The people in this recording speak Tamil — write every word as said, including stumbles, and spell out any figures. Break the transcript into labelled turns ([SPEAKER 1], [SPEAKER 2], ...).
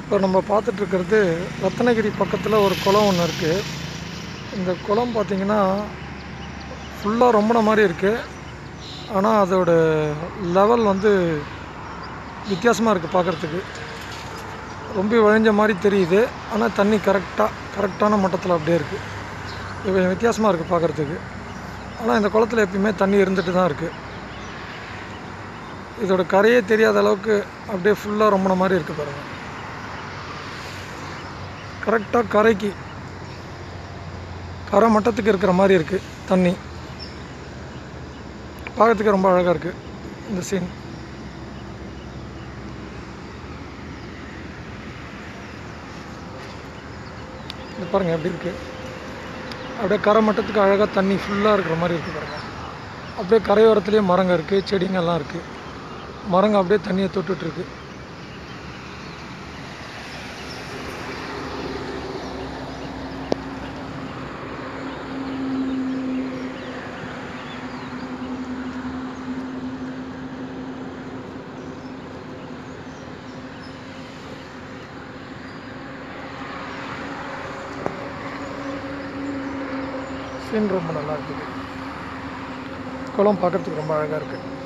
[SPEAKER 1] இப்போ நம்ம பார்த்துட்ருக்கிறது ரத்னகிரி பக்கத்தில் ஒரு குளம் ஒன்று இருக்குது. இந்த குளம் பார்த்திங்கன்னா ஃபுல்லாக ரொம்பின மாதிரி இருக்குது. ஆனால் அதோட லெவல் வந்து வித்தியாசமாக இருக்குது பார்க்குறதுக்கு. ரொம்ப வழிஞ்ச மாதிரி தெரியுது. ஆனால் தண்ணி கரெக்டாக கரெக்டான மட்டத்தில் அப்படியே இருக்குது. இது கொஞ்சம் வித்தியாசமாக இருக்குது பார்க்குறதுக்கு. ஆனால் இந்த குளத்தில் எப்பயுமே தண்ணி இருந்துட்டு தான் இருக்குது. இதோட கரையே தெரியாத அளவுக்கு அப்படியே ஃபுல்லாக ரொம்பின மாதிரி இருக்குது பாருங்கள். கரெக்டாக கரைக்கு கரை மட்டத்துக்கு இருக்கிற மாதிரி இருக்குது தண்ணி. பார்க்கறதுக்கு ரொம்ப அழகாக இருக்குது இந்த சீன். இது பாருங்கள் எப்படி இருக்குது. அப்படியே கரை மட்டத்துக்கு அழகாக தண்ணி ஃபுல்லாக இருக்கிற மாதிரி இருக்குது பாருங்கள். அப்படியே கரையோரத்துலேயே மரங்க இருக்குது, செடிங்கெல்லாம் இருக்குது. மரங்க அப்படியே தண்ணியை தொட்டுட்ருக்கு. சீன் ரொம்ப நல்லா இருக்குது. குளம் பார்க்குறதுக்கு ரொம்ப அழகாக இருக்குது.